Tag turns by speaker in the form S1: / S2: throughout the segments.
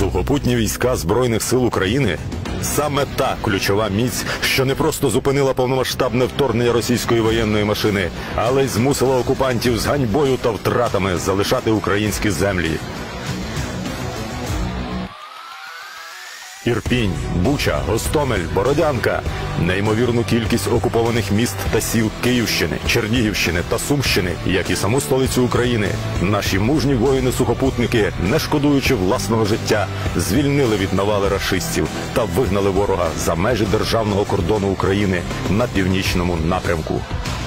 S1: Сухопутні війська Збройних сил України – саме та ключова міць, що не просто зупинила повномасштабне вторгнення російської воєнної машини, але й змусила окупантів з ганьбою та втратами залишати українські землі. Ірпінь, Буча, Гостомель, Бородянка – неймовірну кількість окупованих міст та сіл Київщини, Чернігівщини та Сумщини, як і саму столицю України. Наші мужні воїни-сухопутники, не шкодуючи власного життя, звільнили від навали рашистів та вигнали ворога за межі державного кордону України на північному напрямку.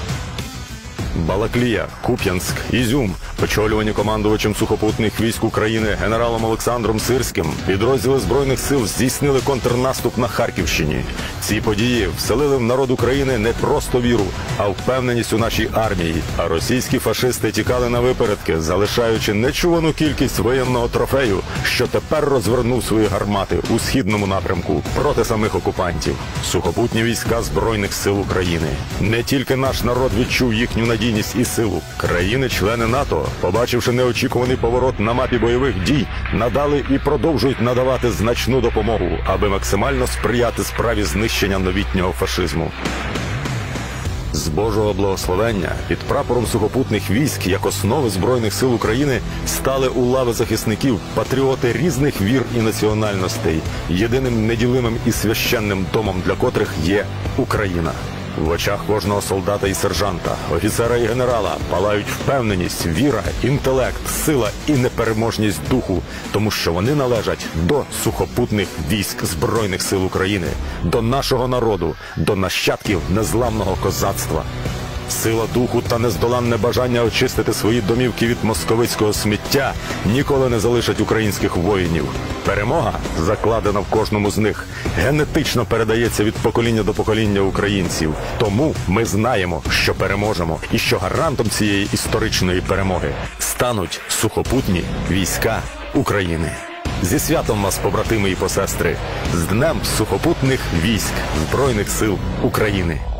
S1: Балаклія, Куп'янськ, Ізюм, очолювані командувачем сухопутних військ України генералом Олександром Сирським, підрозділи Збройних сил здійснили контрнаступ на Харківщині. Ці події вселили в народ України не просто віру, а впевненість у нашій армії. А російські фашисти тікали на випередки, залишаючи нечувану кількість воєнного трофею, що тепер розвернув свої гармати у східному напрямку проти самих окупантів. Сухопутні війська Збройних сил України. Не тільки наш народ відчув їхню надійність і силу. Країни-члени НАТО, побачивши неочікуваний поворот на мапі бойових дій, надали і продовжують надавати значну допомогу, аби максимально сприяти справі знищення новітнього фашизму. З Божого благословення під прапором сухопутних військ як основи Збройних сил України стали у лави захисників патріоти різних вір і національностей, єдиним неділимим і священним домом для котрих є Україна. В очах кожного солдата і сержанта, офіцера і генерала палають впевненість, віра, інтелект, сила і непереможність духу, тому що вони належать до сухопутних військ Збройних сил України, до нашого народу, до нащадків незламного козацтва. Сила духу та нездоланне бажання очистити свої домівки від московицького сміття ніколи не залишать українських воїнів. Перемога, закладена в кожному з них, генетично передається від покоління до покоління українців. Тому ми знаємо, що переможемо, і що гарантом цієї історичної перемоги стануть сухопутні війська України. Зі святом вас, побратими і посестри! З Днем сухопутних військ Збройних сил України!